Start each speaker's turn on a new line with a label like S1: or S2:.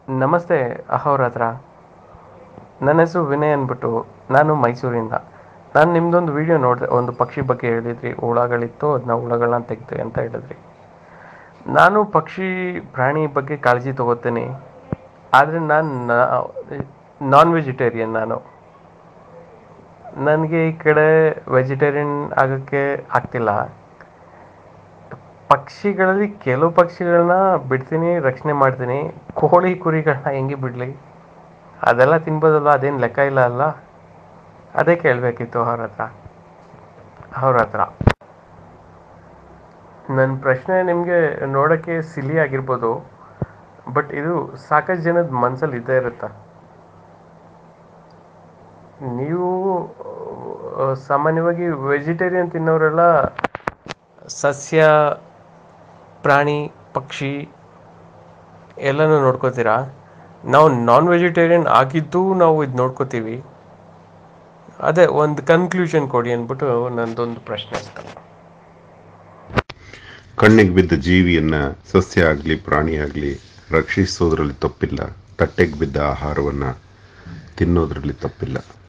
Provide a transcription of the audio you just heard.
S1: ನಮಸ್ತೆ ಅಹೋರಾತ್ರ. ನನ್ನ ಹೆಸರು ವಿನಯ್ ಅಂದ್ಬಿಟ್ಟು. ನಾನು ಮೈಸೂರಿಂದ. ನಾನು ನಿಮ್ಮದೊಂದು ವಿಡಿಯೋ ನೋಡಿದೆ, ಒಂದು ಪಕ್ಷಿ ಬಗ್ಗೆ ಹೇಳಿದ್ರಿ, ಹುಳಗಳಿತ್ತು, ಅದನ್ನ ಹುಳಗಳನ್ನ ತೆಗೆದು ಅಂತ ಹೇಳಿದ್ರಿ. ನಾನು ಪಕ್ಷಿ ಪ್ರಾಣಿ ಬಗ್ಗೆ ಕಾಳಜಿ ತಗೋತೀನಿ, ಆದರೆ ನಾನು ನಾನ್ ವೆಜಿಟೇರಿಯನ್. ನನಗೆ ಈ ಕಡೆ ವೆಜಿಟೇರಿಯನ್ ಆಗೋಕ್ಕೆ ಆಗ್ತಿಲ್ಲ. ಪಕ್ಷಿಗಳಲ್ಲಿ ಕೆಲವು ಪಕ್ಷಿಗಳನ್ನ ಬಿಡ್ತೀನಿ, ರಕ್ಷಣೆ ಮಾಡ್ತೀನಿ. ಕೋಳಿ ಕುರಿಗಳನ್ನ ಹೆಂಗೆ ಬಿಡಲಿ? ಅದೆಲ್ಲ ತಿನ್ಬೋದಲ್ವ, ಅದೇನು ಲೆಕ್ಕ ಇಲ್ಲ ಅಲ್ಲ. ಅದೇ ಕೇಳಬೇಕಿತ್ತು ಅವ್ರ ಹತ್ರ. ನನ್ನ ಪ್ರಶ್ನೆ ನಿಮಗೆ ನೋಡೋಕ್ಕೆ ಸಿಲಿ ಆಗಿರ್ಬೋದು, ಬಟ್ ಇದು ಸಾಕಷ್ಟು ಜನದ ಮನಸ್ಸಲ್ಲಿ ಇದ್ದೇ ಇರುತ್ತೆ. ನೀವು ಸಾಮಾನ್ಯವಾಗಿ ವೆಜಿಟೇರಿಯನ್ ತಿನ್ನೋರೆಲ್ಲ ಸಸ್ಯ, ಪ್ರಾಣಿ, ಪಕ್ಷಿ ಎಲ್ಲನೂ ನೋಡ್ಕೋತೀರಾ. ನಾವು ನಾನ್ ವೆಜಿಟೇರಿಯನ್ ಆಗಿದ್ದು ನಾವು ಇದು ನೋಡ್ಕೋತೀವಿ. ಅದೇ ಒಂದು ಕನ್ಕ್ಲೂಷನ್ ಕೊಡಿ ಅಂದ್ಬಿಟ್ಟು ನಂದೊಂದು ಪ್ರಶ್ನೆ ಇತ್ತು.
S2: ಕಣ್ಣಿಗೆ ಬಿದ್ದ ಜೀವಿಯನ್ನ ಸಸ್ಯ ಆಗಲಿ ಪ್ರಾಣಿ ಆಗಲಿ ರಕ್ಷಿಸೋದ್ರಲ್ಲಿ ತಪ್ಪಿಲ್ಲ, ತಟ್ಟೆಗೆ ಬಿದ್ದ ಆಹಾರವನ್ನು ತಿನ್ನೋದ್ರಲ್ಲಿ ತಪ್ಪಿಲ್ಲ.